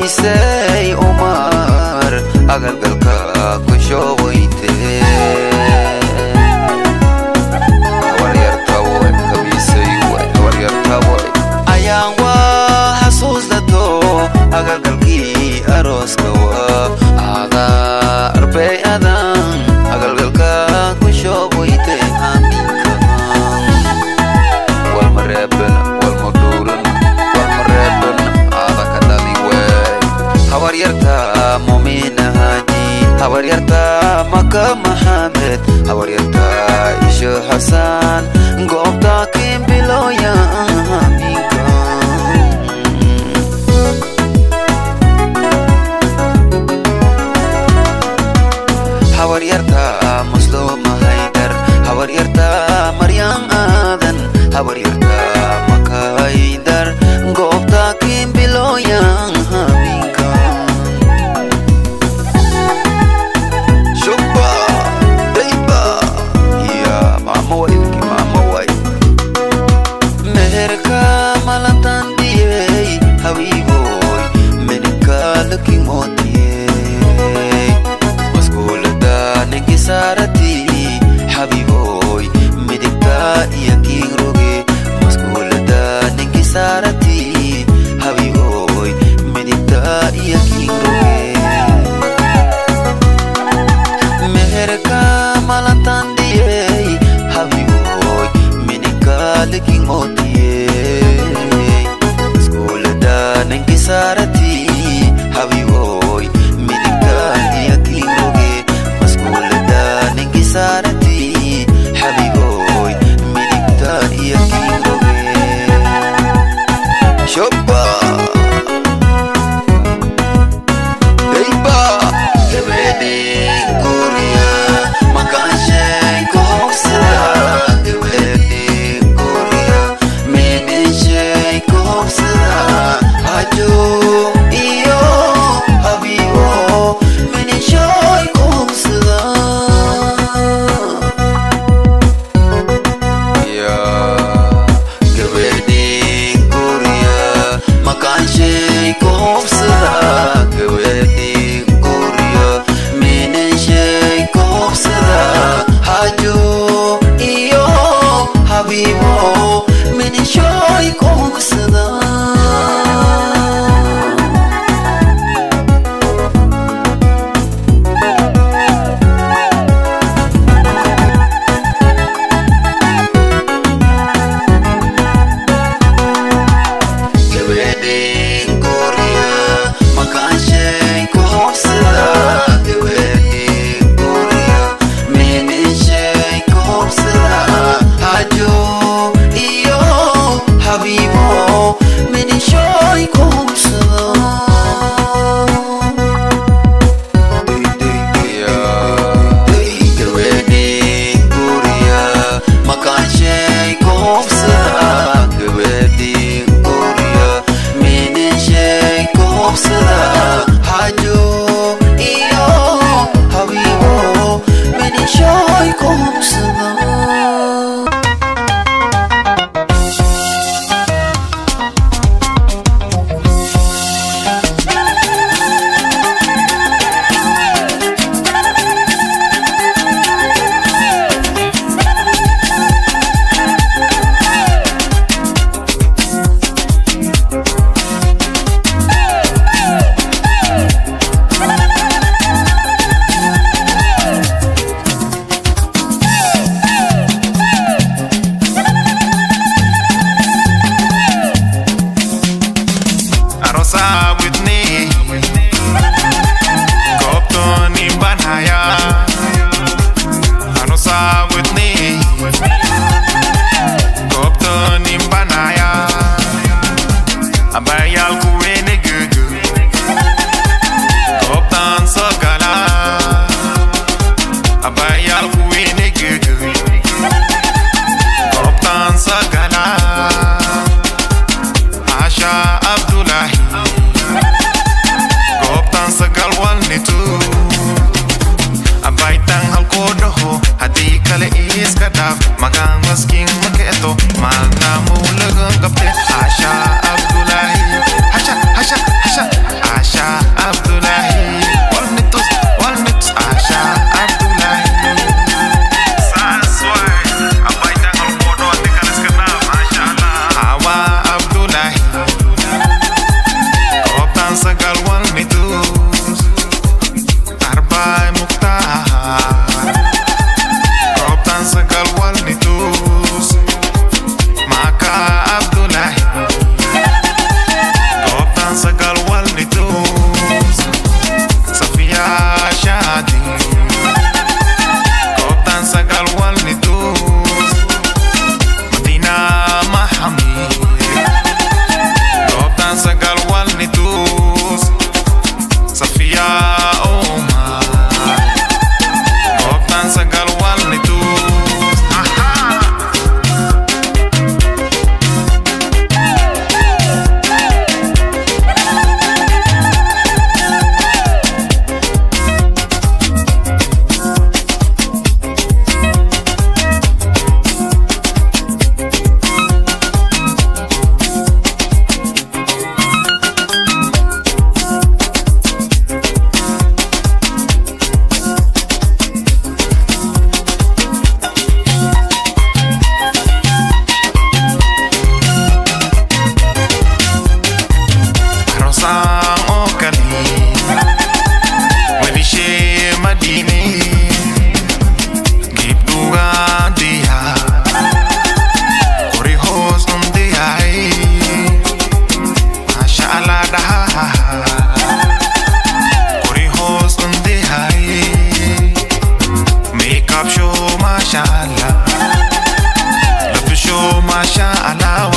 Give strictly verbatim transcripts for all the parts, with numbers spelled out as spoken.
Kabaisa Omar agal galka kushowoite Warrior Tower Kabaisa Warrior Tower Ayang wa hasus dato agal galki aros kawa Ada arpe adang agal galka kushowoite amin kamang Wal mareben wal moduran wal mareben ada kadali we Hawariyarta momina haji Hawariyarta maka Muhammad Hawariyarta isha Hasan Gopta kim biloya minka Hawariyarta Muslim Haidar Hawariyarta Maryam Adan Hawariyarta maka Haidar Gopta kim biloya minka Shubba Daiba Ya mama wailki mama wail Meherka malatan diye Habiboy Menika looking motiye Maskulada nengisarati Habiboy Medikta yaking roge Maskulada nengisarati Habiboy Medikta yaking roge Meherka malatan diye Habiboy Menika looking motiye Maskulada nengisarati Habiboy Medikta yaking roge Maskulada nengisarati Habiboy Medikta yaking roge Shoppa Daiba Geweding Korea Makashay Kohsara Geweding Korea Meneshay Kohsara Hajo Iyo Habibo Meneshay Kohsara Ya Geweding Korea Makashay Kohsara Geweding Korea Meneshay Kohsara Hajo Iyo Habibo Meneshay Kohsara Geweding Korea Makashay Kohsara Geweding Korea Meneshay Kohsara Hajo Iyo Habibo Meneshay Kohsara Geweding Korea Makashay Kohsara Geweding Korea Meneshay Kohsara Hajo Iyo Habibo Meneshay Kohsara Arosa with me Kopton imbanaya Arosa with me Kopton imbanaya Abayal kuwene gugu Koptan sagala Abayal kuwene gugu Koptan sagala Asha Abdullahi Koptan sagal walnitu Abaitang halkodoho Hadi kale is kadaf Magang masking maketo Magna mulagang kapte Asha Abdullahi Hasha, Hasha, Hasha Asha Gab show mashallah Love show mashallah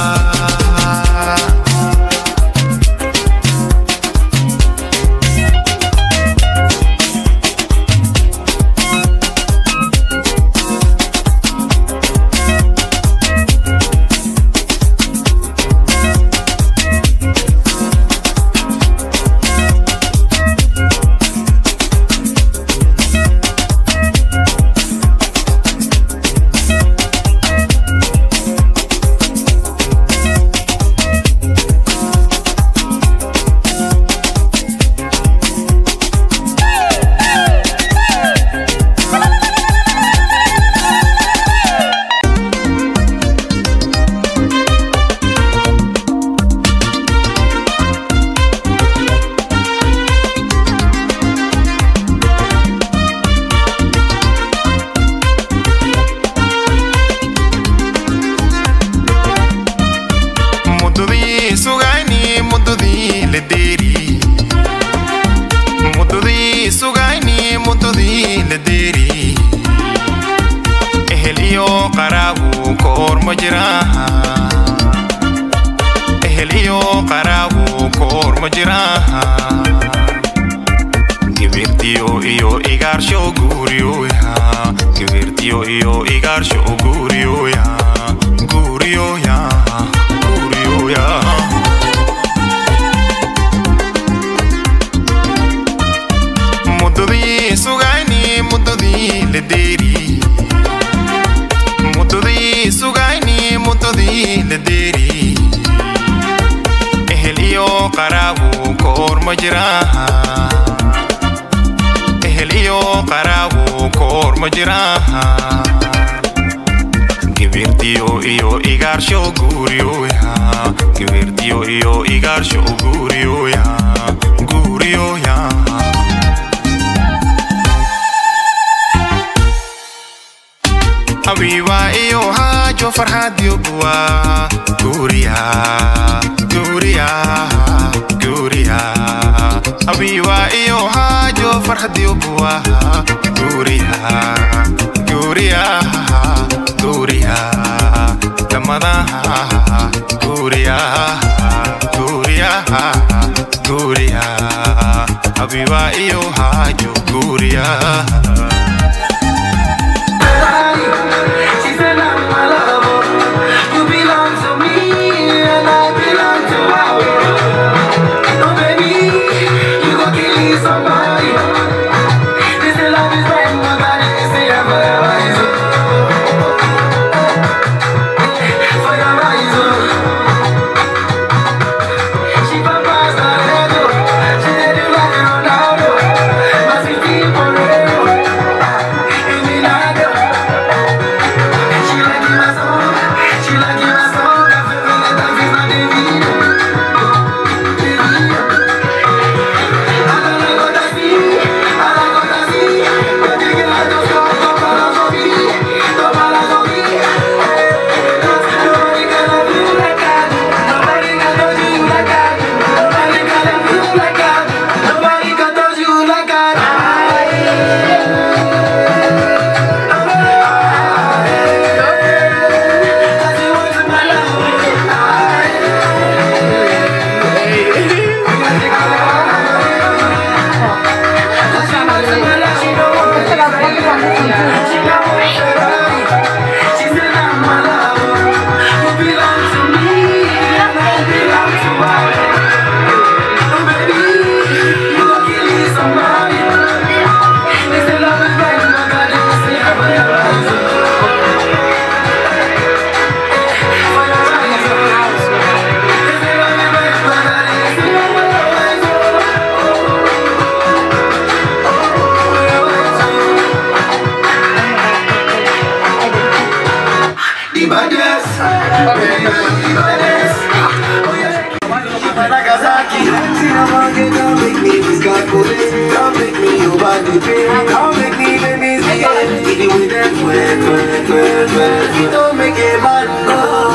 Habiba&Hajoe farxad iyo buwa Guriya Guriya Guriya Habiba&Hajoe farxad iyo buwa Guriya Guriya Guriya Damadaha Guriya Guriya Guriya Habiba&Hajoe Guriya Don't make it bad, no.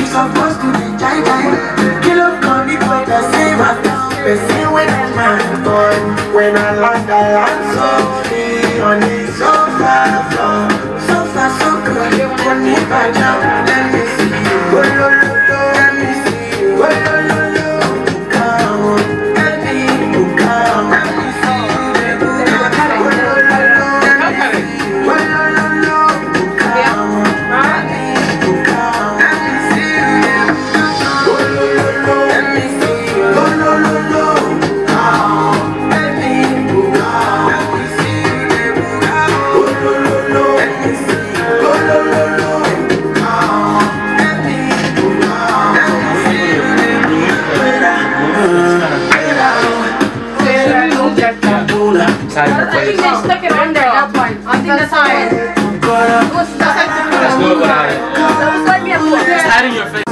supposed to be jai jai. Kill up on the point I say my town. Person when I'm man born. When I land I land softly on the sofa floor. Sofa so good, money by jam. Let me see you, oh lo lo lo. Let me see you, oh lo lo lo. Come on, let me come. Let me see you, oh lo lo lo. Let me see you, oh lo lo lo. Come on, let me come. Let me see you, oh lo lo lo. Let me see you, oh lo lo lo. Come, let me come. Let me see you, oh lo lo lo. Let me see you, oh lo lo lo. Come, let me come. Let me see you, wait up, wait up, wait up, don't get that boola. I think they stuck it under that part. I think that's how it is. It was stuck at the Let's do it without it. It was like me at the It's hot in your face.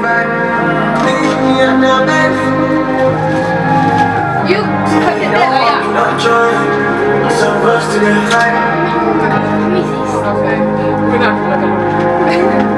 You took it there, yeah. Okay. We're not gonna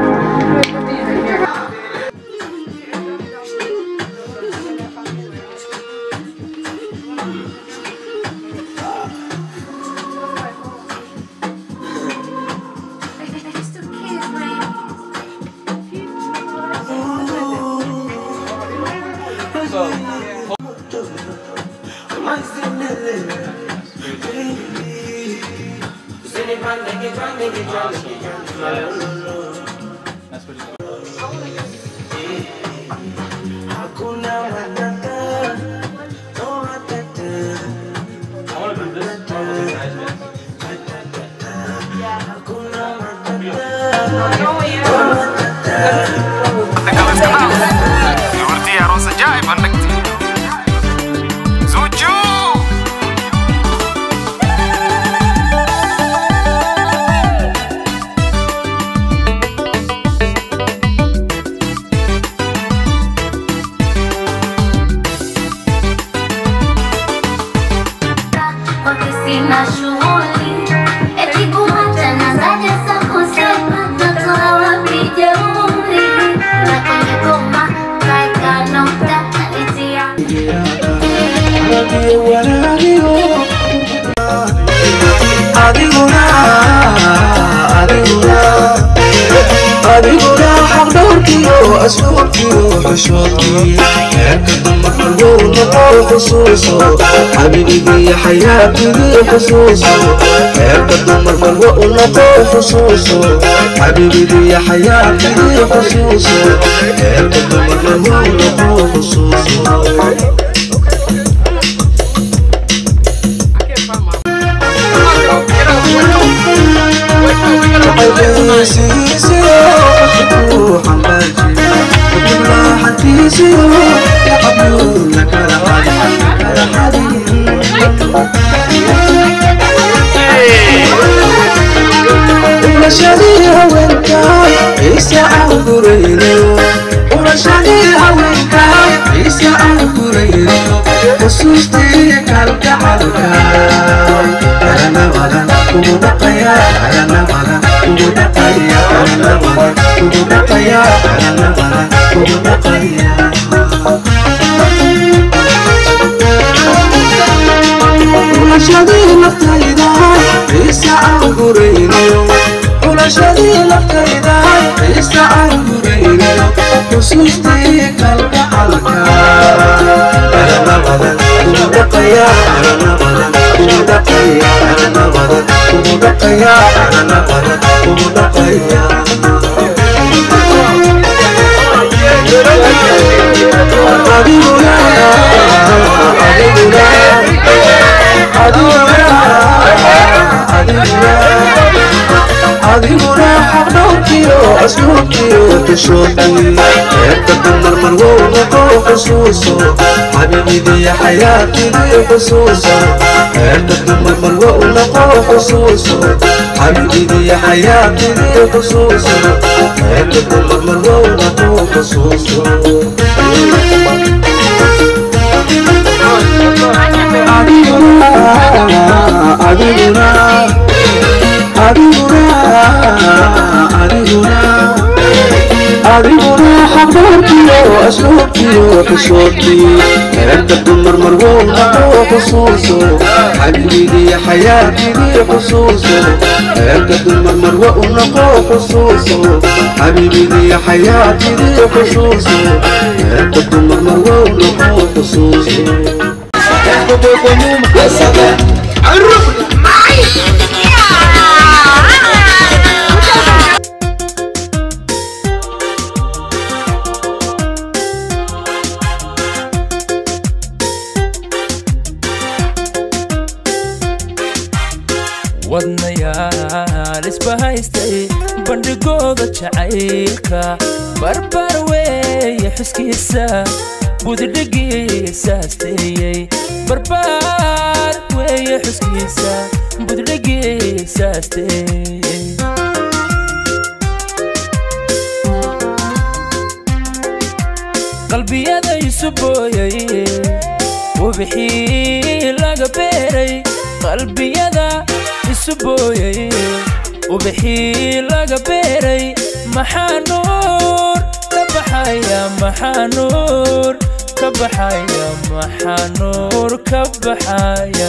Seperti arus ajaib anak Zuju. Porque sina shughuli eti kuacha na zaje za kusema natoa wapi jeuri na kwenye goma kaeka nokta nalitia adiguna adiguna adiguna xaq dhowrkiyo asluubkiyo xushoodkii heerka dumarka wow noqo xusuuso xabibigii xayaabigii xusuuso heerka dumarka wow noqo xusuuso xabibigii xayaabigii xusuuso heerka dumarka wow noqo xusuuso Urashadiha wenka isa ahureyno Urashadiha wenka isa ahureyno Xusuusti kalka halka Alana wala kubuda qaya Alana wala kubuda qaya Alana wala kubuda qaya Alana wala kubuda qaya Urashadiha naftayda isa ahureyno Urashadiha naftayda isa ahureyno Xusuusti kalka halka Alana wala kubuda qaya Alana wala kubuda qaya Alana wala kubuda qaya Alana wala kubuda qaya Adiguna Adiguna Adiguna Adiguna Adiguna xaq dhowrkiyo asluubkiyo xushoodkii heerka dumar mar wow noqo xusuuso xabibigii xayaabigii xusuuso heerka dumar mar wow noqo xusuuso xabibigii xayaabigii xusuuso heerka dumar mar wow noqo xusuuso Adiguna Adiguna Adiguna Adiguna Adiguna حضوركيو أسلوبكيو حشوكي هرد الدمر مرغوم نقو خصوصو حبيبي دي حياتي دي خصوصو هرد الدمر مرغوم نقو خصوصو حبيبي دي حياتي دي خصوصو هرد الدمر مرغوم نقو خصوصو wadnayaal isbahaystay bandhigooda jacaylka barbar weeye xuskiisa budhidhigiisa asteeyey barbar weeye xuskiisa budhidhigiisa asteeyey qalbiyada isu booyay wabixii laga beeray qalbiyada isubooyay wabixii laga beeray maxaa nuur ka baxaya maxaa nuur ka baxaya maxaa nuur ka baxaya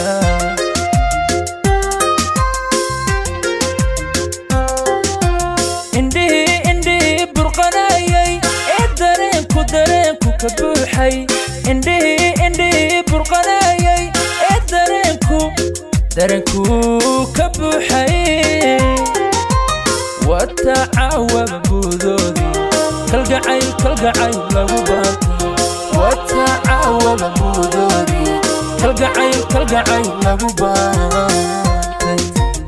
indhihi indhihi burqanayay ee dareenku dareenku ka buuxay indhihi indhihi burqanayay ee dareenku dareenku ka buuxay watacawab buudoodii kalgacayl kalgacayl lagu baantay watacawab buudoodii kalgacayl kalgacayl lagu baantay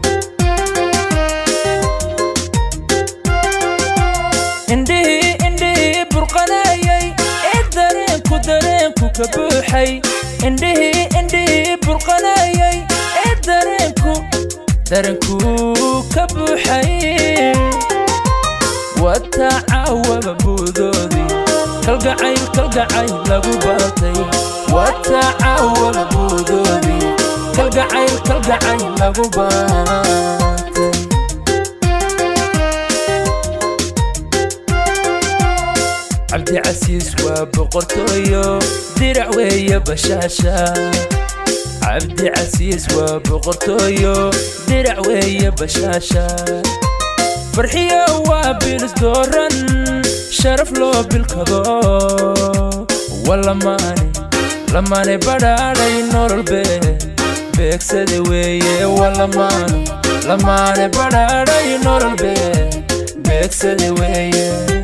indhihi indhihi burqanayay ee dareenku dareenku ka buuxay indhihi indhihi burqanayay ee dareenku dareenku ka buuxay watacawab buudoodii kalgacayl kalgacayl lagu baantay watacawab buudoodii kalgacayl kalgacayl lagu baantay عبد عسيس وبقرطويو درع ويا بشاشة عبد عسيس وبقرطويو درع ويا بشاشة فرحية وابلس دورن شرف له بالقضاء والله ماني لماني بداري نور البيت بيكسد ويا والله ماني لماني بداري نور البيت بيكسد ويا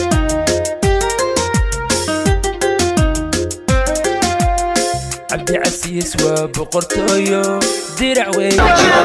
عبد عسيس وبقرطويو درع ويا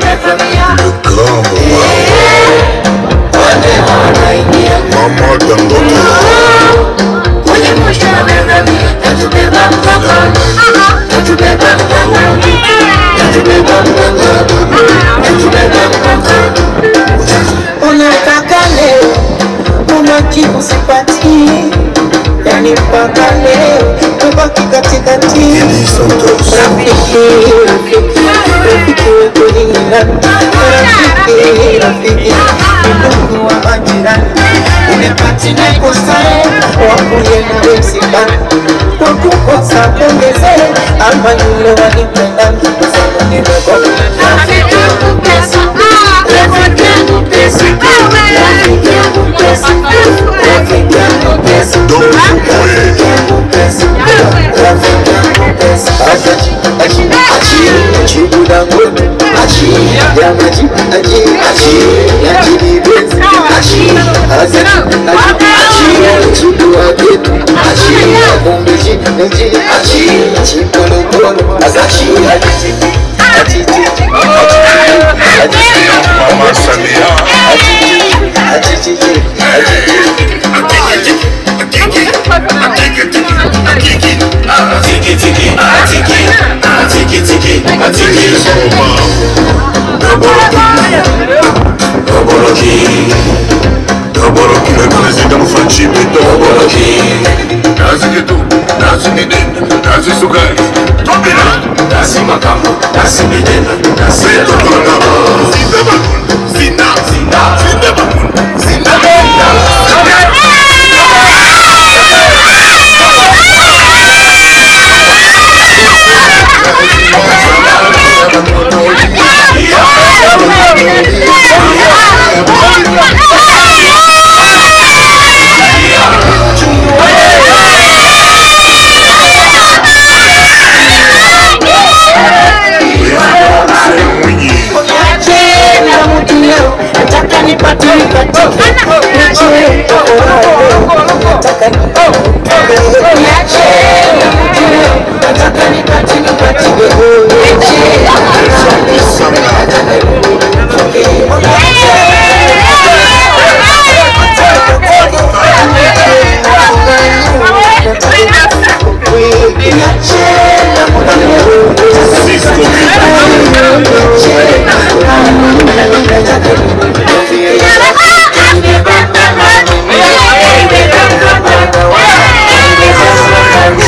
Unataka leo, unajibu sipati, yani mpaka leo tubaki katikati. Rafiki, rafiki, rafiki wetu ni nani? Rafiki, rafiki, ndugu wa majirani. Umepati na kosae, wakuye na wemsikani. Kwa kukosa pongeze, ama yule wanipendani. Sana nimegoma. Rafiki yangu pesa, rafiki yangu pesa, rafiki yangu pesa, rafiki yangu pesa, rafiki yangu pesa, rafiki yangu pesa. Aji, aji, aji, aji budangote, aji, yamaji, aji, aji, aji nibezi, aji, aji, aji, aji buwagete, aji, abombeji, aji, aji, aji polo polo, aji, aji, aji, aji, aji, Mama Samia, aji, Doboroki, le président Fanchi, Doboroki. Nazi Ketu, Nazi Midena, Nazi Sugari, Tobina, Nazi Makambo, Nazi Midena, Nazi Tobina, Zina, Zina, Zina, Zina, Zina, Zina, Yeah.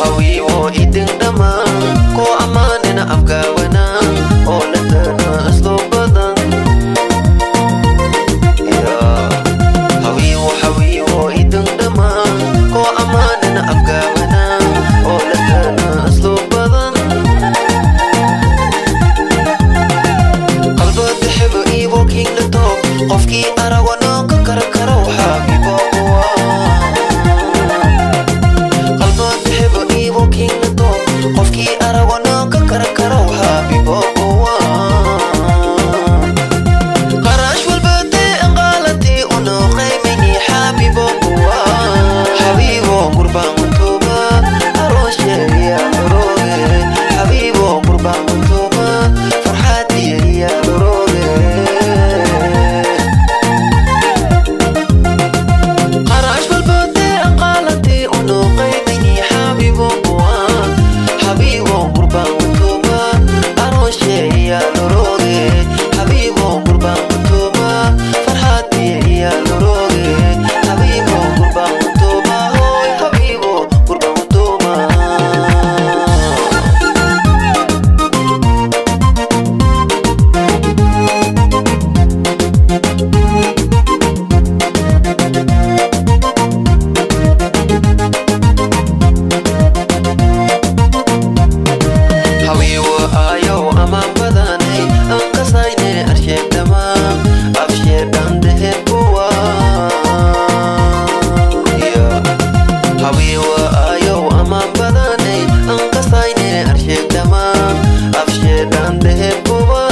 hawiwo idin dama ko amanina afgawana oo ladana aslo badan ya hawiwo hawiwo idin dama ko amanina afgawana oo ladana aslo badan qalbad xib ibo king lato qofki arawana ka karakaro habibo qofki arawana ka karakaro habibo qarash walbate anqalati uno qaymini habibo habibo qurban tuba aroshe ya roge habibo qurban tuba farhati ya roge qarash walbate anqalati uno qaymini habibo habibo qurban tuba aroshe ya roge habibo qurban tuba farhati ya roge habibo qurban tuba hoy habibo qurban tuba hawiwo ayo aman badane anqasayne arsheedama afsheedan dehebuwa hawiwo ayo aman badane anqasayne arsheedama afsheedan dehebuwa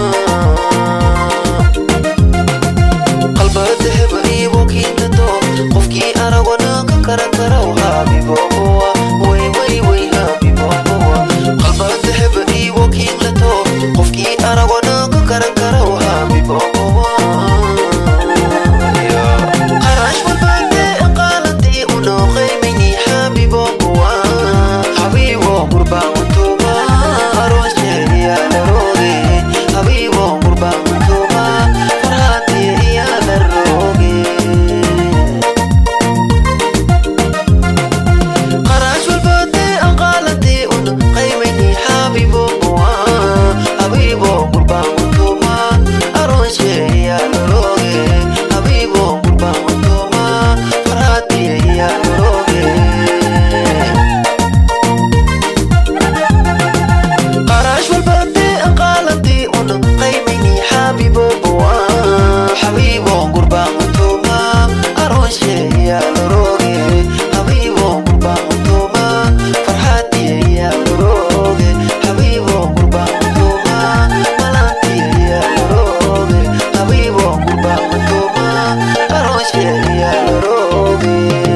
qalba deheb ibo kiinato qofki arawana ka karakaraw habibo way way way habibo qalba deheb ibo kiinato qofki arawana ka karakaraw habibo qarash walbate anqalati uno qaymini habibo habibo qurban tuba aroshe ya roge habibo qurban tuba farhati ya roge qarash walbate anqalati uno qaymini habibo habibo qurban tuba aroshe ya roge habibo qurban tuba farhati ya roge qarash walbate anqalati uno qaymini habibo habibo qurban tuba aroshe ya roge habibo qurban tuba farhati ya roge habibo qurban tuba malati ya roge habibo qurban tuba aroshe ya roge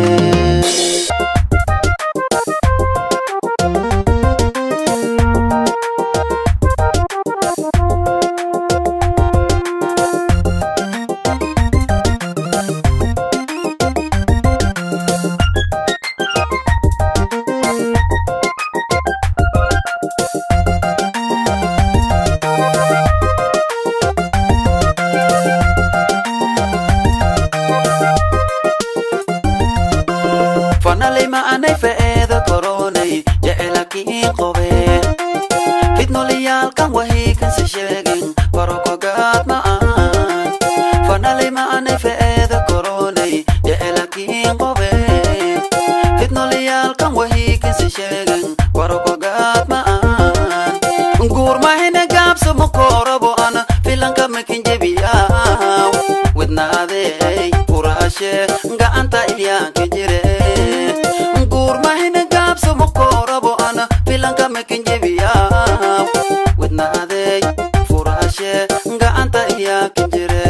fanalay ma anay feeda koronay jecelaki qobe fitnoliyalkan wahi kanse sheegin barokogaad ma aan fanalay ma anay feeda koronay jecelaki qobe fitnoliyalkan wahi kanse sheegin barokogaad ma aan guurmahine gaabso makorabo ana filanka makin jebiyaw widnaadey kurashe gacanta iyaanka jire guurmahine gaabso makorabo ana filanka makin jebiyaw widnaadey furashe gacanta iyaanka jire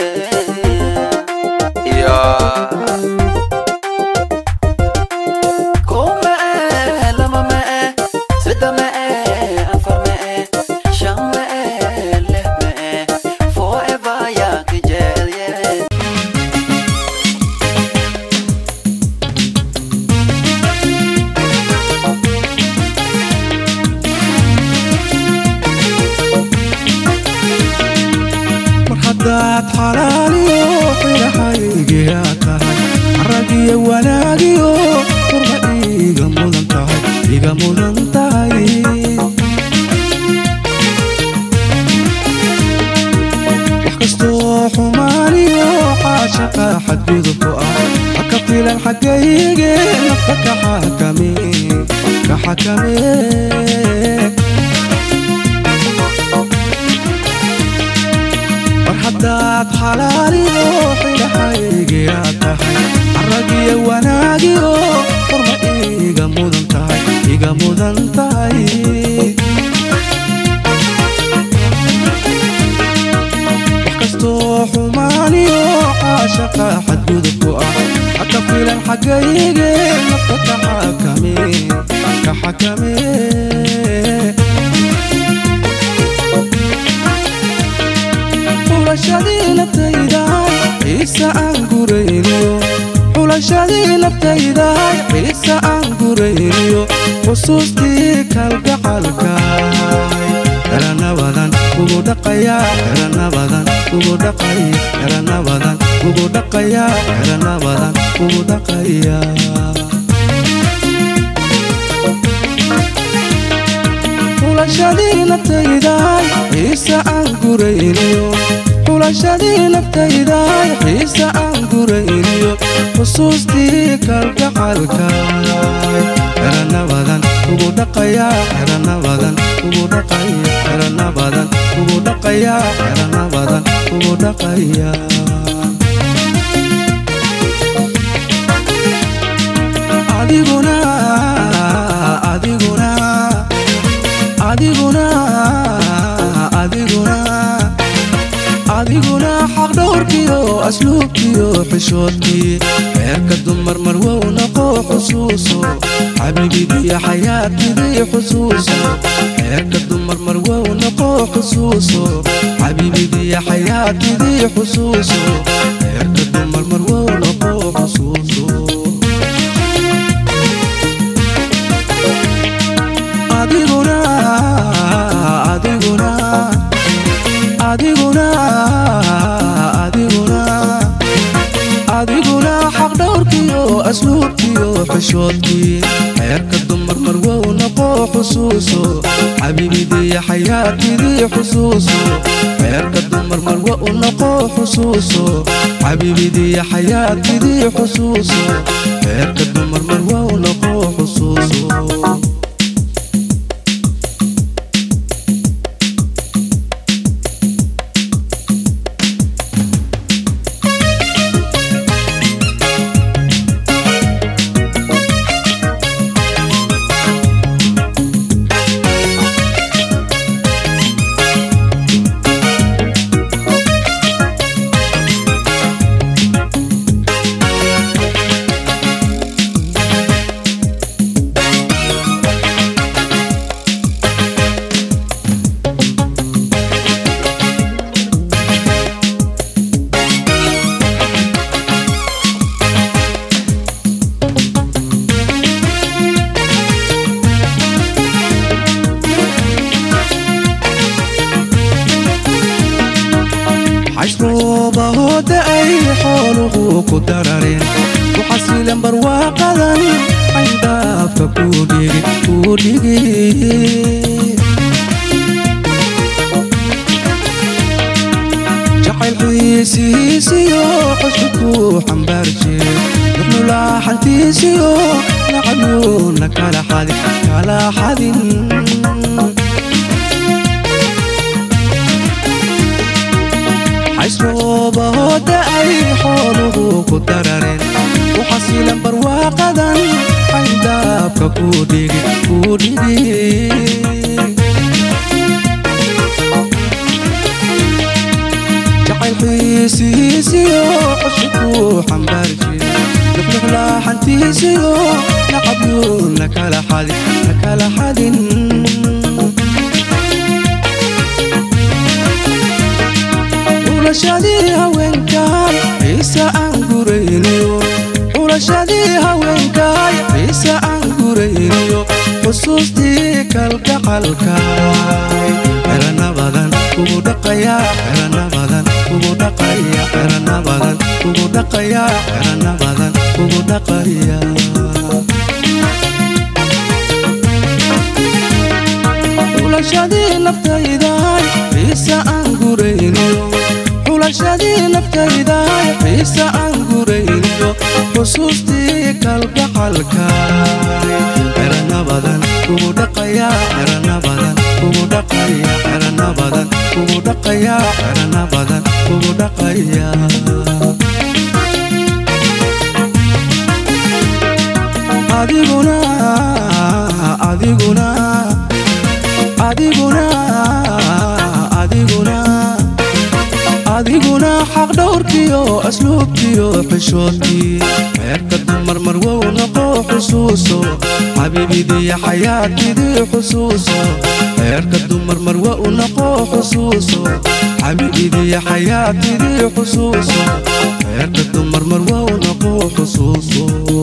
ya kome lama me mudan tahay wax kastoo xumaaniyo caashaqa xadgudubku ah haka filan xaggayge nafta ka xakame ka xakame warhadaad xalaaliyo xilahayge aad tahay caragiyo wanaagiyo horma iga mudan tahay iga mudan tahay wax kastoo xumaaniyo caashaqa xadgudubku ah haka filan xaggayge nafta ka xakame ka xakame xulashadii naftaydaay xiisa aan gurayniyo xulashadii naftaydaay xiisa aan gurayniyo xusuustii kalgacalkaay erana badan ugu dhaqaya erana badan ugu dhaqay erana badan ugu dhaqaya erana badan ugu dhaqaya xulashadii naftaydaay xiisa aan gurayniyo xulashadii naftaydaay xiisa aan gurayniyo xusuustii kalgacalkaay erana badan ugu dhaqaya erana badan ugu dhaqaya erana badan ugu dhaqaya erana badan ugu dhaqaya adiguna adiguna adiguna adiguna adiguna xaq dhowrkiyo asluubkiyo xishoodkii heerka dumar marwow naqo xusuuso xabiibidii xayaatidii xusuuso heerka dumar marwow naqo xusuuso xabiibidii xayaatidii xusuuso heerka dumar marwow naqo xusuuso adiguna adiguna adiguna adiguna adiguna xaq dhowrkiyo asluubkiyo xishoodkii heerka dumar marwow naqo xusuuso xabiibidii xayaatidii xusuuso heerka dumar marwow naqo xusuuso xabiibidii xayaatidii xusuuso heerka dumar marwow naqo xusuuso وحسيلا برواقدا عندك كودي كودي جعل حيسي سيو حشكو حنبرشي نحن لا حنتي سيو نعيونك على حد على حد عشروبه داي حوله كدررين وحصيلا برواقدا عندك كودي كودي جعل حيسي سيو حشكو حنبرشي نحن لا حنتي سيو نعيونك على حد على حد حلشادي هوينكاي عيسى أنقرينيو حلشادي هوينكاي عيسى أنقرينيو حسوستي كالكحلكاي إرنا بدن كودقيا إرنا بدن كودقيا إرنا بدن كودقيا إرنا بدن كودقيا xulashadii naftaydaay xiisa aan gurayniyo xulashadii naftaydaay xiisa aan gurayniyo xusuustii kalgacalkaay xerana badan kugu dhaqaya xerana badan kugu dhaqaya xerana badan kugu dhaqaya xerana badan kugu dhaqaya adiguna adiguna adiguna adiguna adiguna xaq dhowrkiyo asluubkiyo xishoodkii meerka dumar marwow noqo xusuuso xabiibidii xayaatidii xusuuso meerka dumar marwow noqo xusuuso xabiibidii xayaatidii xusuuso meerka dumar marwow noqo xusuuso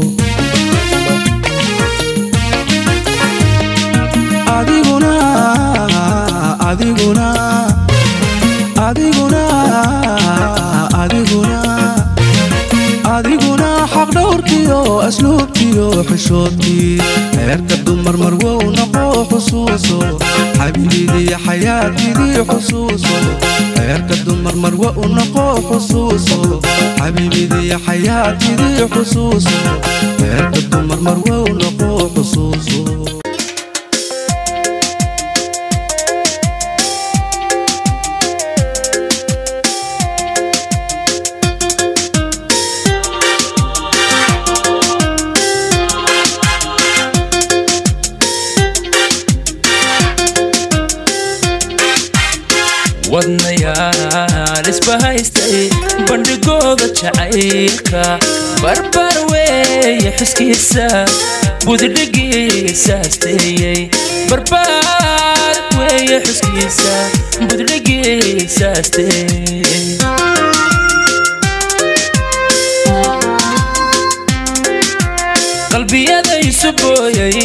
adiguna adiguna adiguna adiguna adiguna xaq dhowrkiyo asluubkiyo xishoodkii meerka dumar marwow noqo xusuuso xabiibidii xayaatidii xusuuso meerka dumar marwow noqo xusuuso xabiibidii xayaatidii xusuuso meerka dumar marwow noqo xusuuso wadnayaal isbahaystay bandhigooda jacaylka barbar weeye xuskiisa budhidhigiisa asteeyey barbar weeye xuskiisa budhidhigiisa asteeyey qalbiyada isu booyay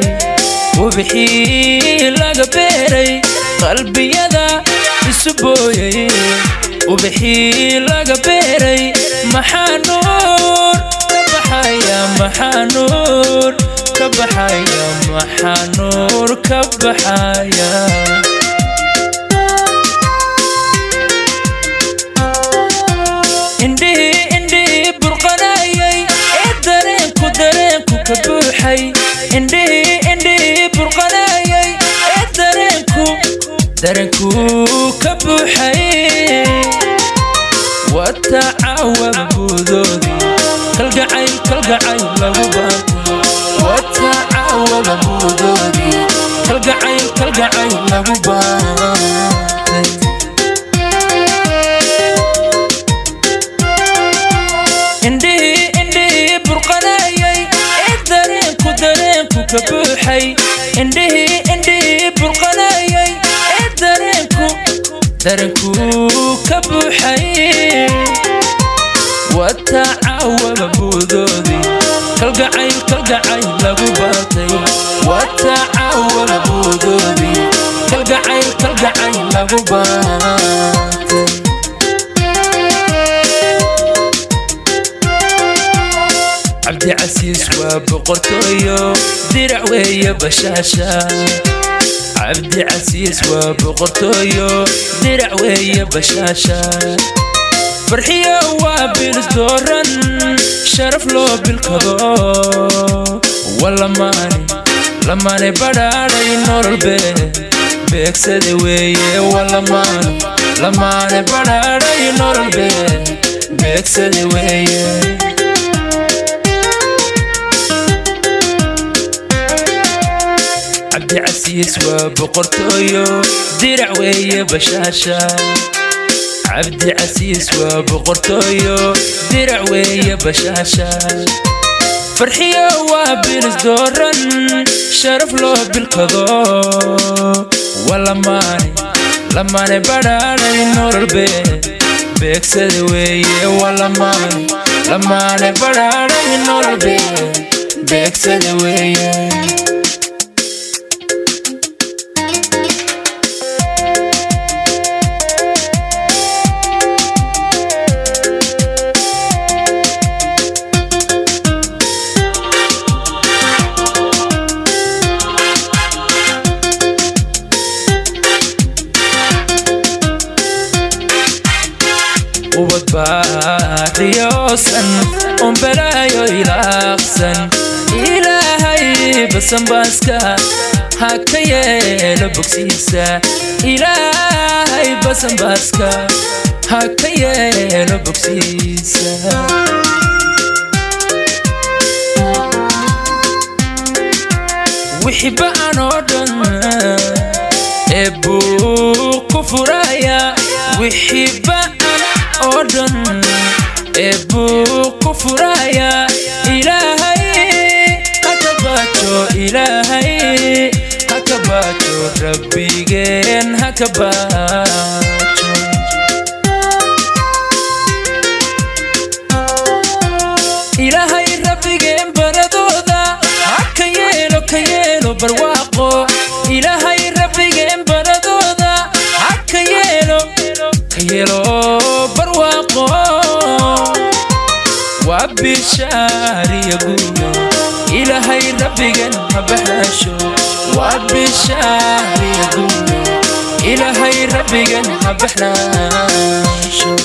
wabixii laga beeray qalbiyada isubooyay wabixii laga beeray maxaa nuur ka baxaya maxaa nuur ka baxaya maxaa nuur ka baxaya indhihi indhihi burqanayay ee dareenku dareenku ka buuxay indhihi indhihi burqanayay ee dareenku dareenku ka buuxay watacawab budoodii kalgacayl kalgacayl lagu baatay watacawab budoodii kalgacayl kalgacayl lagu baatay indhihi indhihi burqanayay ee dareenku dareenku ka buuxay indhihi indhihi burqanayay ee dareenku dareenku ka buuxay watacawab budoodii kalgacayl kalgacayl lagu baatay watacawab budoodii kalgacayl kalgacayl lagu baatay عبد عسيس وبقرطويو درع ويا بشاشة عبد عسيس وبقرطويو درع ويا بشاشة فرحية وابنس دورن شرف له بالقضاء والله ماني لماني بداري نور البيت بيكسد ويا والله ماني لماني بداري نور البيت بيكسد ويا عبد عسيس وبقرطويو درع ويا بشاشة عبد عسيس وبقرطويو درع ويا بشاشة فرحية وابنس دورن شرف له بالقضاء والله ماني لماني بداري نور البيت بيكسد ويا والله ماني لماني بداري نور البيت بيكسد ويا بلايو إلاقسن إلهي بسن باسكا هكايا لبوكسيسا إلهي بسن باسكا هكايا لبوكسيسا وحب أنا دن إبو كفرايا وحب أنا دن إبو كفرايا إلهي هكباتو إلهي هكباتو ربي جن هكباتو إلهي ربي جن بردودا هكيلو كيلو برواقو إلهي ربي جن بردودا هكيلو كيلو برواقو وبشاري يقولوا إلهي ربي جن هبحشو وبشاري يقولوا إلهي ربي جن هبحشو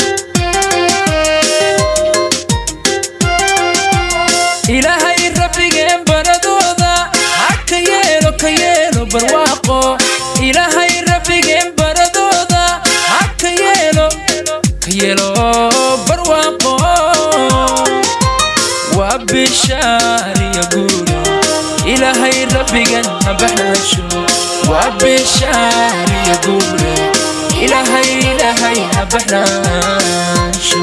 إلهي ربي جن بردودا هكيلو كيلو برواقو إلهي ربي جن بردودا هكيلو كيلو برواقو وبشاري يقولوا إلهي ربي جن هبحشو وبشاري يقولوا إلهي إلهي هبحشو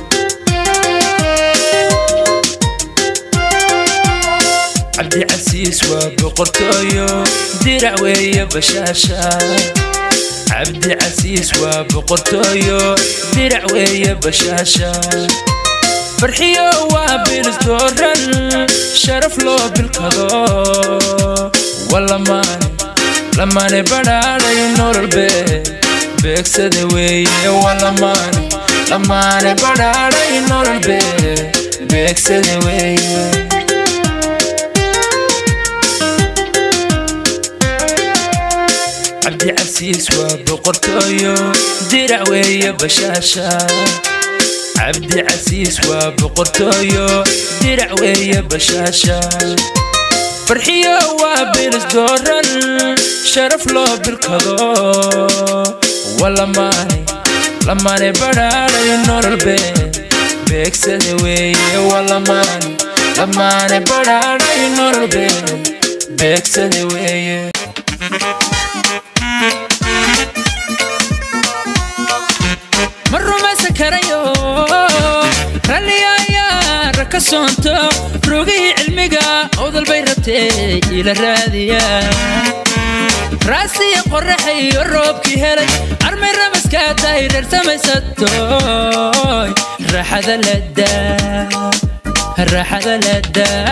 عبدي عسيس وبقرطويو درع ويا بشاشة عبدي عسيس وبقرطويو درع ويا بشاشة فرحيو وابيل دورن شرف لو بالقضاء والله ماني لما نبرالي نور البيت بيكسد ويا والله ماني لما نبرالي نور البيت بيكسد ويا عبدي عسيس وبقرطويو درع ويا بشاشة عبدي عسيس وبقرطويو درع ويا بشاشة فرحيو وابيل دورن شرف لو بالقضاء والله ماني لما نبرالي نور البيت بيكسد ويا والله ماني لما نبرالي نور البيت بيكسد ويا مرو ما سكريو رالي يا ركسونتو روغي علميقا عوض البيرتي إلى الرادية راسي قرحي الروبكي هلي عرمي رمسكا داير ارتمي ستوي راح ذا لدا راح ذا لدا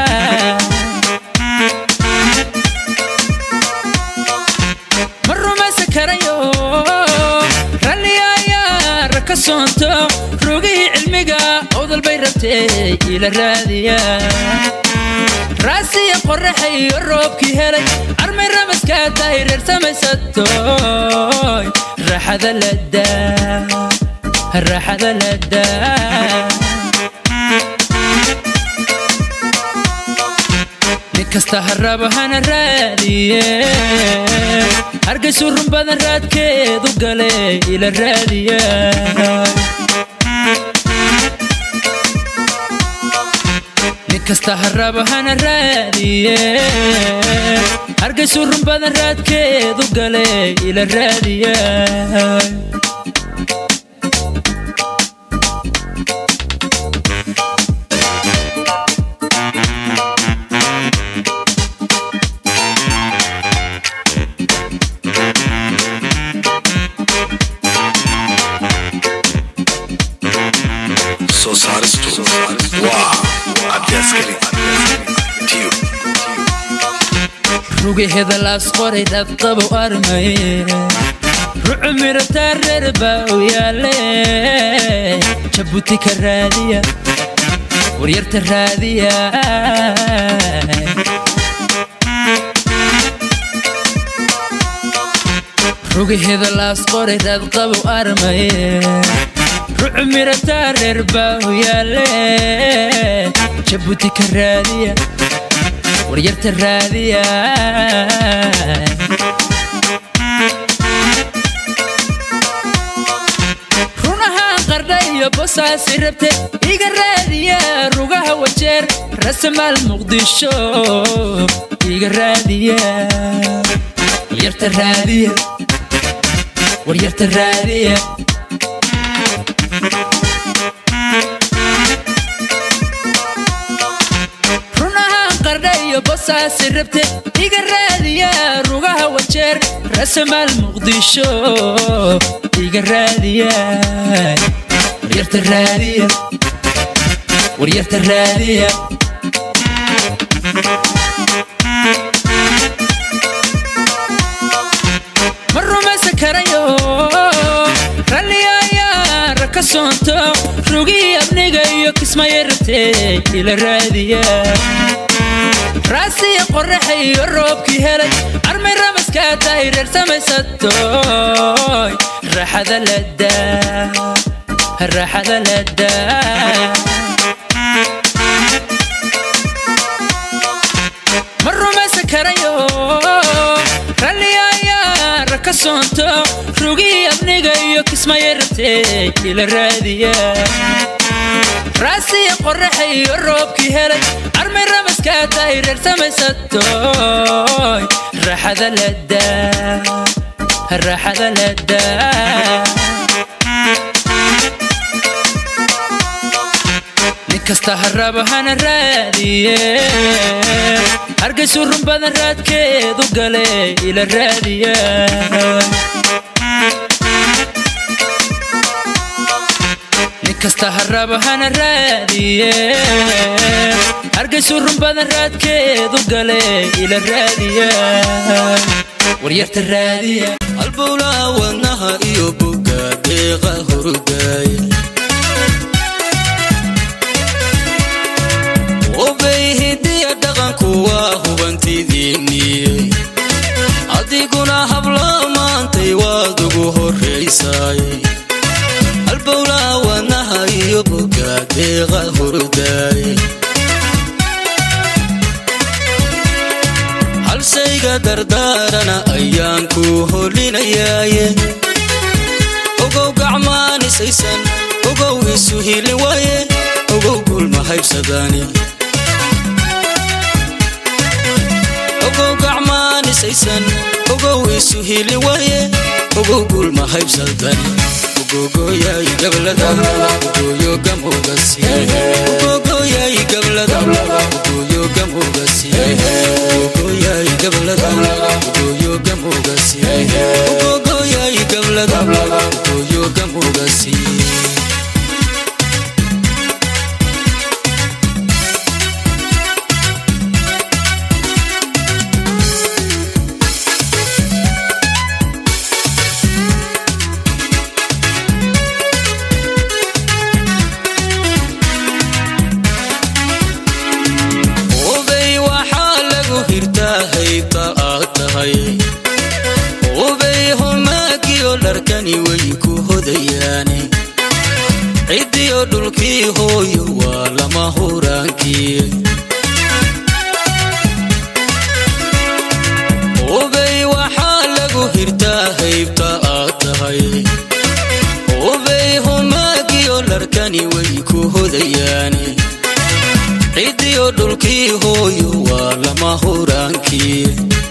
مرو ما سكريو رالي كسونتو روغي علميقا عوض البيرتي إلى الرادية راسي قرحي الروبكي هلي عرمي رمسكا داير ارتمي ستوي راح ذا لدا راح ذا لدا نكستا هرابا هانا الرادية هرقسو الرنبادا الراد كيدو قالي إلى الرادية نكستا هرابا هانا الرادية هرقسو الرنبادا الراد كيدو قالي إلى الرادية روغي هذا الأسقوري دبطب وأرمي رعمي رتارر باويالي شبوتك الرادية وريرت الرادية روغي هذا الأسقوري دبطب وأرمي رعمر تارر باهو يالي جبوتي كرادية وريرت الرادية رونها قردية بوساسي ربتي إيقا الرادية روغها وجير رسم المقدشو إيقا الرادية وريرت الرادية وريرت الرادية بوساسي ربتي إيقا الرادية روغها وجير رسم المقدشو إيقا الرادية وريرت الرادية وريرت الرادية مرو ما سكريو راليا يا ركسونتو روغي ابنيغيو كسما يرتي إلى الرادية راسي قرحي الروبكي هلي عرمي رمس كاتاير ارسمي ستوي الراحة ذا لدا الراحة ذا لدا مرو ما سكريو راليا يا ركسونتو روغي ابنيغيو كسما يرتي إلى الرادية راسي قرحي الروبكي هلي عرمي رمس كاتاير ارسمي ستوي الراحة ذا لدا الراحة ذا لدا نكستا هرابو هانا الرادية هرقسو الرنبان الراد كيدو قالي إلى الرادية كستا هرابو هانا الرادية هرقسو الرنبان الراد كيدو قالي إلى الرادية وريرت الرادية البولا والنها إيو بوكا ديغا هرداي وبيه دي دغن كواه بانتي ديني عديقنا هبلا مانتي وادقو هريساي البولا والنها إيو بوكا ديغا هرداي هل سيغا دردارنا أيانكو هولينا ياي أغو قعماني سيسان أغو إسوهي لواي أغو قول ما هيب سداني أغو قعماني سيسان أغو إسوهي لواي أغو قول ما هيب سداني أغو ياي قبل دام أغو يو قم أغسي أغو ياي قبل دام أغو يو قم أغسي أغو ياي قبل دام أغو يو قم أغسي أغو ياي قبل دام أغو يو قم أغسي larkani way ku hodayaani cidiyo dhulkii hooyo waa lama huraankii ubay waxaa lagu hirtaa haybta aad tahay ubay humaagiyo larkani way ku hodayaani cidiyo dhulkii hooyo waa lama huraankii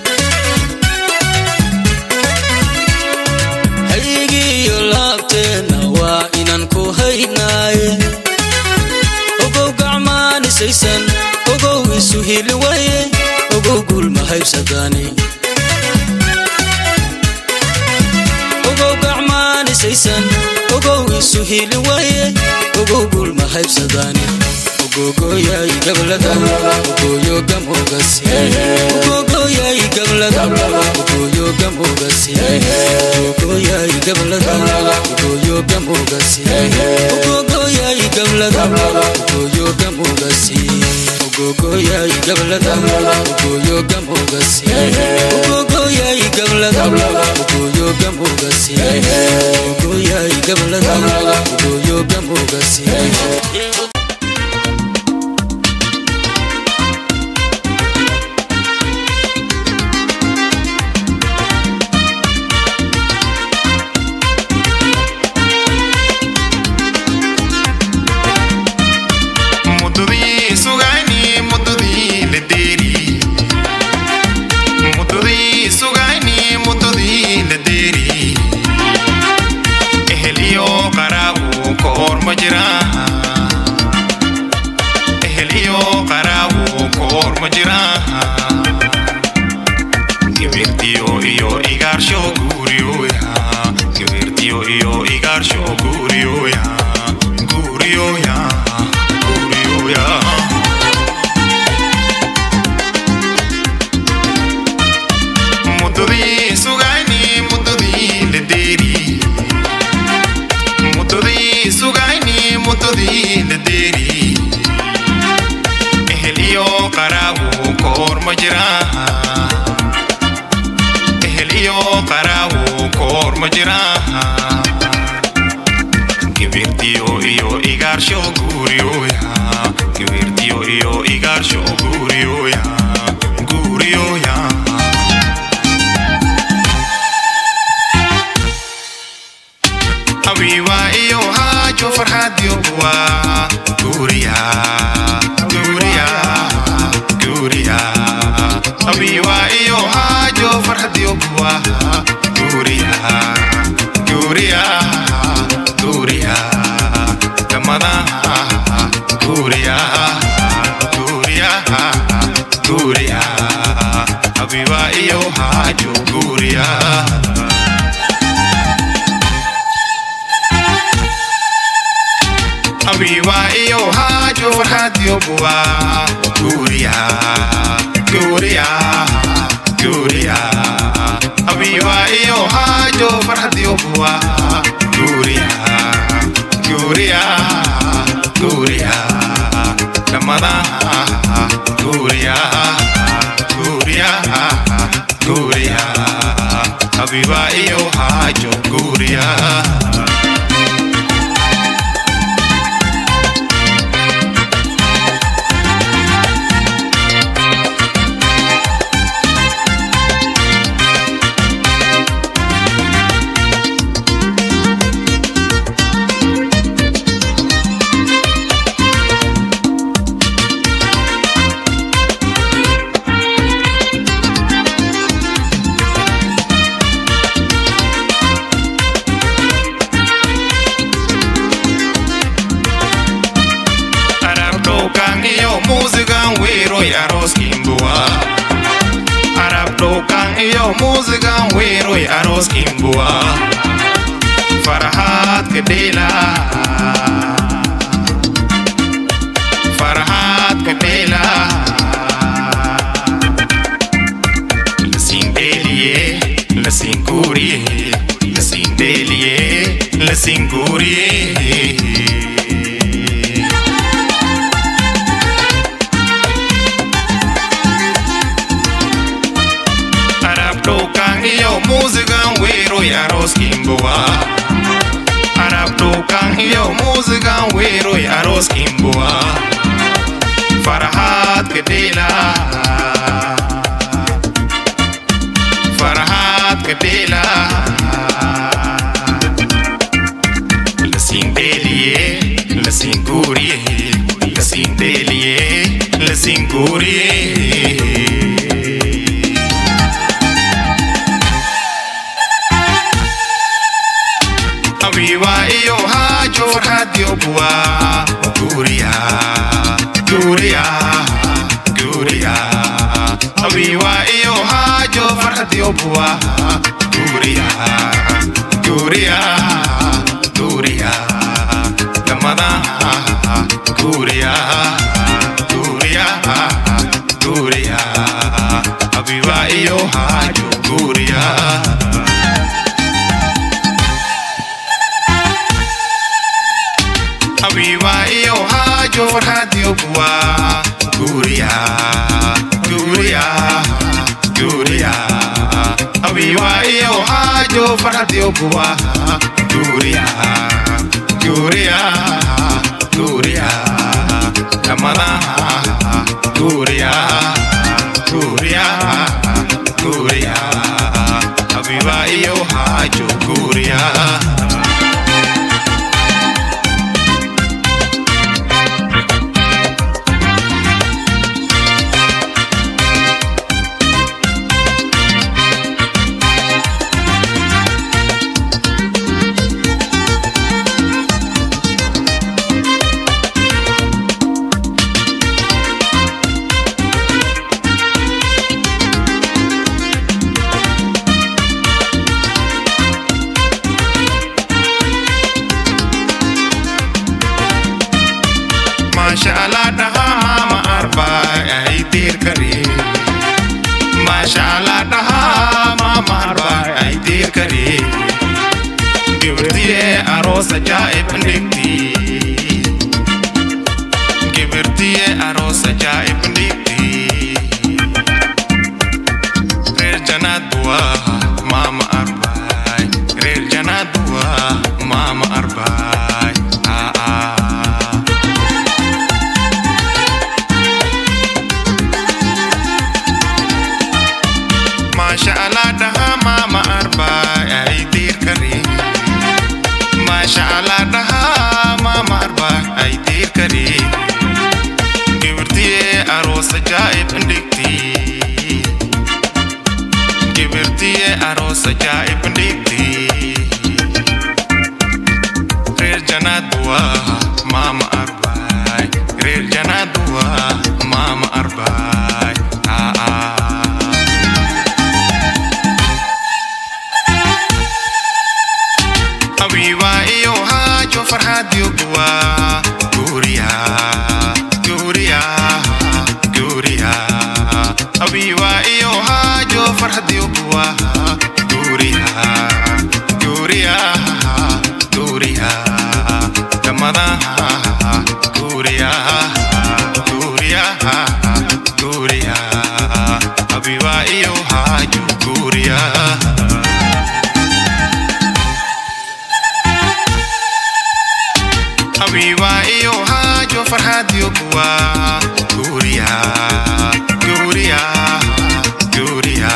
ogow gacmaani saysan ogow isu hili waye ogow gul ma haybsadani ogow gacmaani saysan ogow isu hili waye ogow gul ma haybsadani ogogo yaay gablada ogoyo gam ogasi ogogo yaay gablada ogoyo gam ogasi ogogo yaay gablada ogoyo gam ogasi ogogo yaay gablada ogoyo gam ogasi ogogo yaay gablada ogoyo gam ogasi ogogo yaay gablada ogoyo gam ogasi ogogo yaay gablada ogoyo nooga siibo Habiba iyo hajo farhadiyo buwa Duriya, Guria, Guria, Kamala, Guria, Guria, Guria, Habiba&Hajoe, Guria. Mashallah, daha mama arba ay dir kari. Mashallah, daha mama arba ay dir kari. Gibirtiye arosa jaib nikti. Gibirtiye arosa jaib nikti. Rel jana dua mama arba. Rel jana dua mama arba. Ah ah. Mashallah, daha mama arba ay dir kari. Mashallah, daha mama arba ay dir kari. Gibirtiye arosa jaib nikti. Gibirtiye arosa jaib nikti. Rel jana dua mama arba. Rel jana dua mama arba. Ah ah. Habiba&Hajoe farhad yugwa Guria, Guria, Guria. Habiba&Hajoe farhad yugwa Guria, Guria, Guria. Kamada Guria, Guria, Guria. Habiba&Hajoe Guria. Habiba&Hajoe farhad yugwa Guria, Guria, Guria.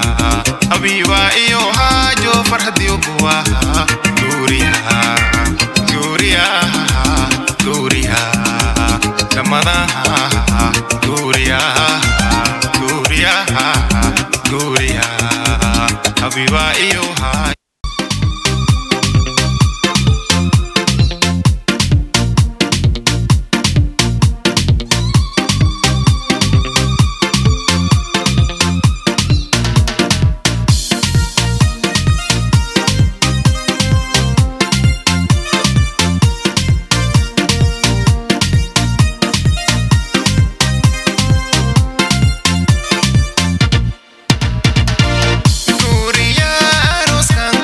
Habiba&Hajoe farhad yugwa Guria, Guria, Guria. Kamada Guria, Guria, Guria. Habiba&Hajoe. Guria, aros kan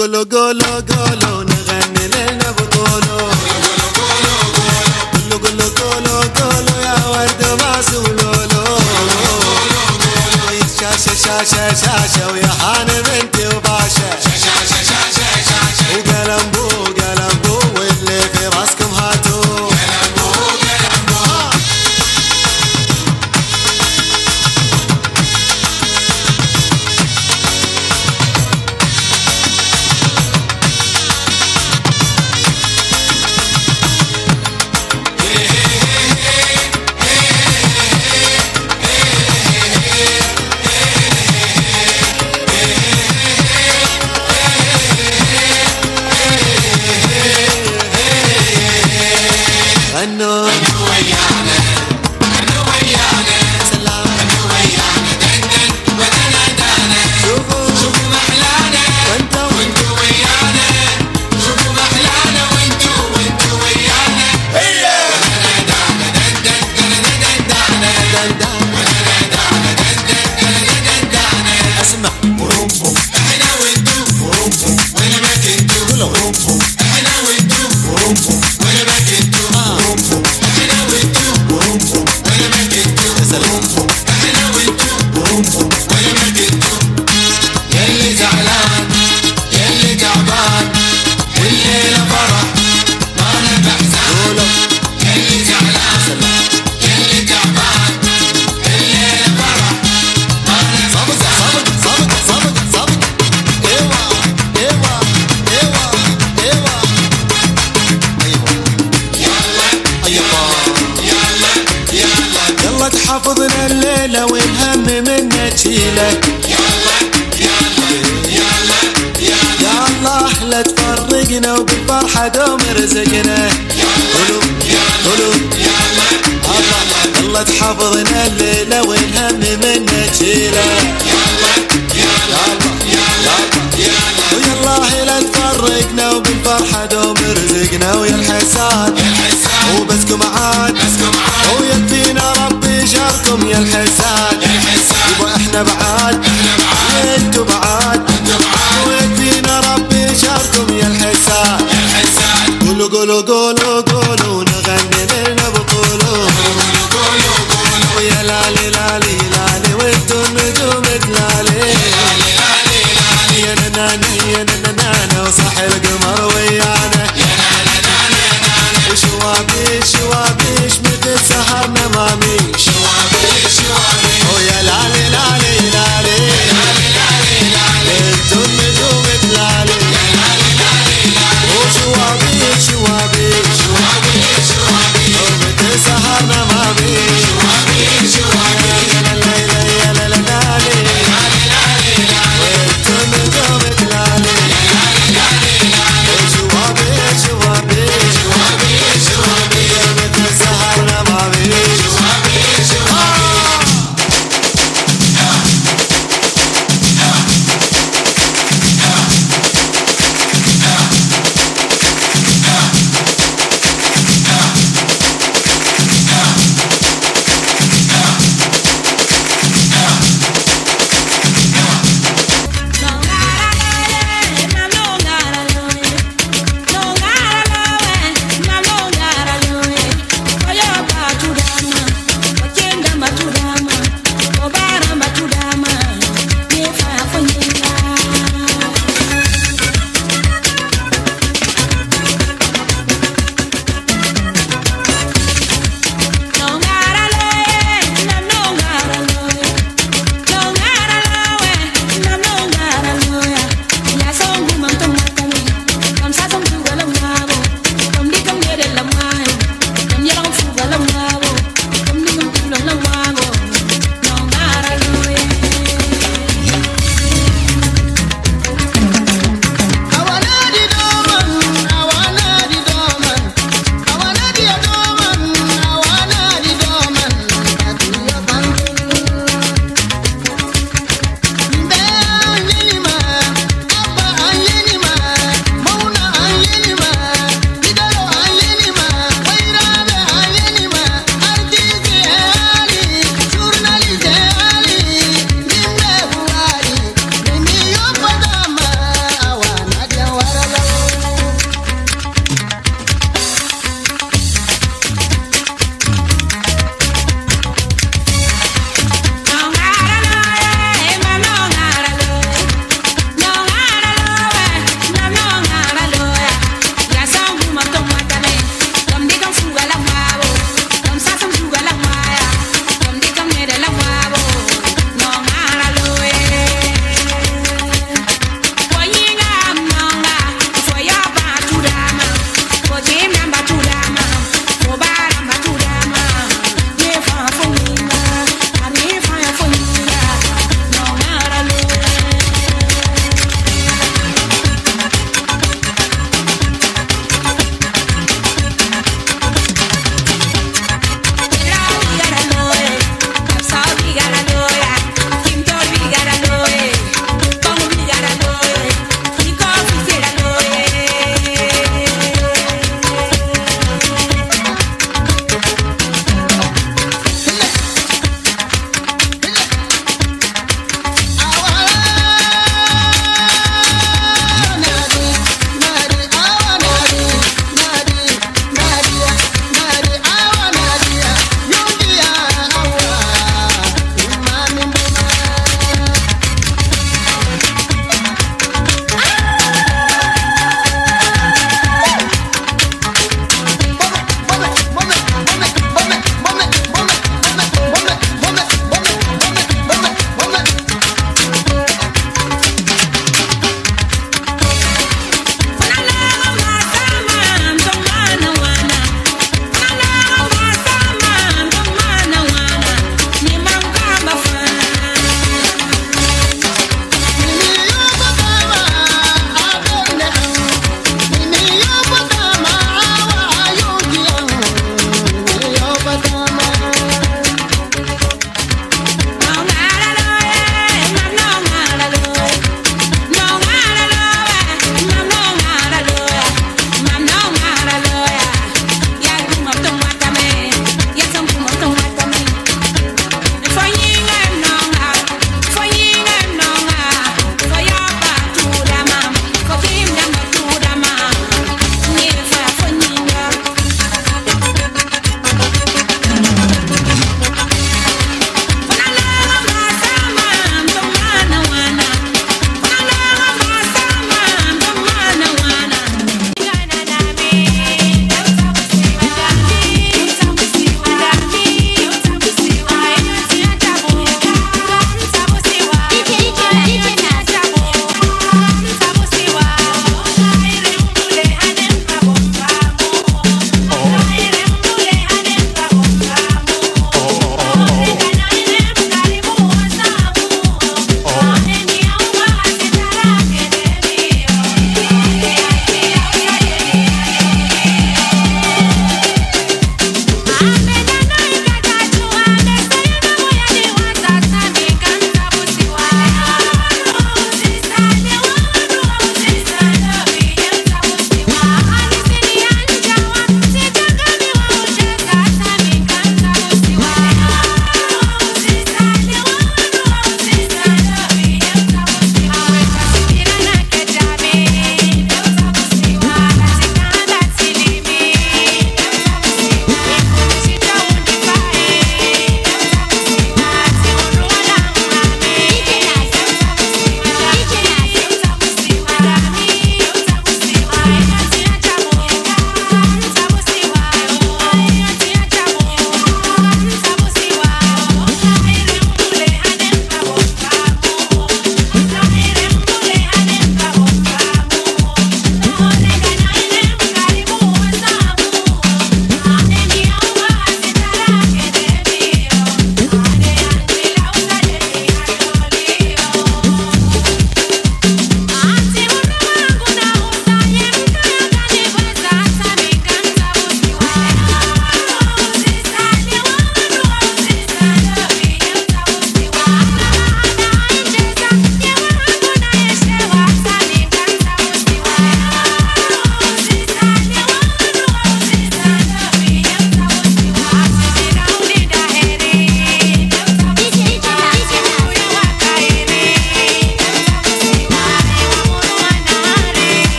قولوا قولوا قولوا نغني لنا بطولو قولوا قولوا قولوا قولوا يا ورد ما سولولو شاشة شاشة شاشة ويا حاني بنتي وباشا وقلمبو قلمبو واللي في راسكم هاتو غنوا غنوا ويانا غنوا ويانا سلام غنوا ويانا دندن ودندانا شوفوا شوفوا محلانا وانتوا وانتوا ويانا شوفوا محلانا وانتوا وانتوا ويانا هيا دندانا دندن دندانا دندان ودندانا دندن دندانا اسمع برومبو احنا وانتوا برومبو وانا ما كنتوا برومبو احنا وانتوا برومبو وانا ما كنتوا يلي زعلان يلي تعبان والليلة فرح ما أنا بحزان يلي زعلان يلي تعبان والليلة فرح ما أنا صابت صابت صابت صابت صابت ايوه ايوه ايوه ايوه ايوه يلا يلا يلا يلا تحفظنا الليلة والهم منا تشيله لا تفرقنا وبالفرحة دوم رزقنا قولوا قولوا الله الله تحفظنا الليلة والهم منا تشيله ويالله لا تفرقنا وبالفرحة دوم رزقنا ويا الحساد وبسكم عاد ويكفينا ربي شركم يا الحساد يبا احنا بعاد